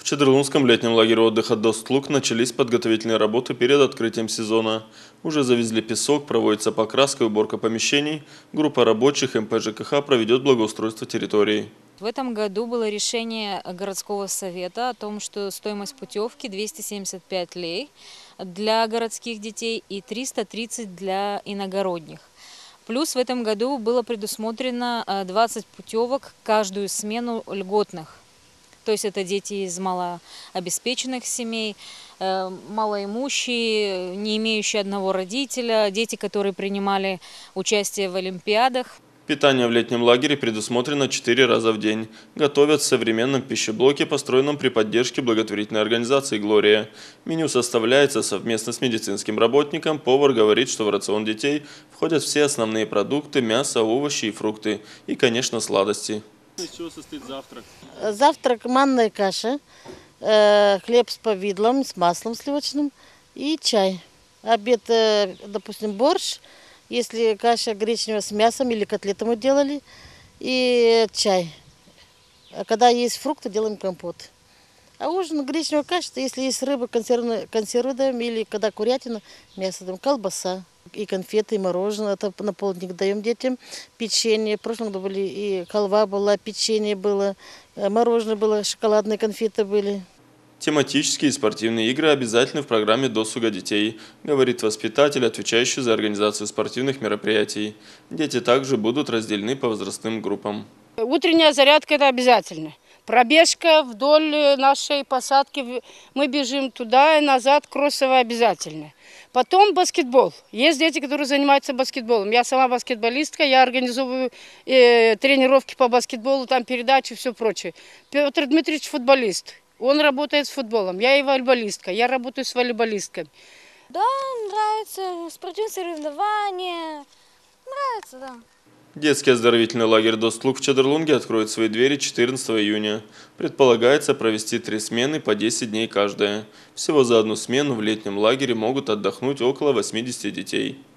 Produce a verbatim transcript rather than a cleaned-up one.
Чедрлунском летнем лагере отдыха «Достлуг» начались подготовительные работы перед открытием сезона. Уже завезли песок, проводится покраска и уборка помещений. Группа рабочих эм пэ жэ ка ха проведет благоустройство территории. В этом году было решение городского совета о том, что стоимость путевки двести семьдесят пять лей для городских детей и триста тридцать для иногородних. Плюс в этом году было предусмотрено двадцать путевок каждую смену льготных. То есть это дети из малообеспеченных семей, малоимущие, не имеющие одного родителя, дети, которые принимали участие в олимпиадах. Питание в летнем лагере предусмотрено четыре раза в день. Готовят в современном пищеблоке, построенном при поддержке благотворительной организации «Глория». Меню составляется совместно с медицинским работником. Повар говорит, что в рацион детей входят все основные продукты – мясо, овощи и фрукты. И, конечно, сладости. Из чего состоит завтрак? Завтрак – манная каша, э, хлеб с повидлом, с маслом сливочным и чай. Обед, э, допустим, борщ. Если каша гречневая с мясом или котлеты мы делали, и чай. А когда есть фрукты, делаем компот. А ужин гречневая каша, если есть рыба, консервную, консервируем, или когда курятина, мясо, там, колбаса, и конфеты, и мороженое. Это на полдник даем детям. Печенье. В прошлом году были и халва была, печенье было, мороженое было, шоколадные конфеты были. Тематические и спортивные игры обязательны в программе досуга детей, говорит воспитатель, отвечающий за организацию спортивных мероприятий. Дети также будут разделены по возрастным группам. Утренняя зарядка – это обязательно. Пробежка вдоль нашей посадки, мы бежим туда и назад, кроссовая обязательно. Потом баскетбол. Есть дети, которые занимаются баскетболом. Я сама баскетболистка, я организовываю э, тренировки по баскетболу, там передачи и все прочее. Петр Дмитриевич футболист. Он работает с футболом. Я и волейболистка. Я работаю с волейболистками. Да, нравится. Спортивные соревнования. Нравится, да. Детский оздоровительный лагерь «Достлуг» в Чедрлунге откроет свои двери четырнадцатого июня. Предполагается провести три смены по десять дней каждая. Всего за одну смену в летнем лагере могут отдохнуть около восьмидесяти детей.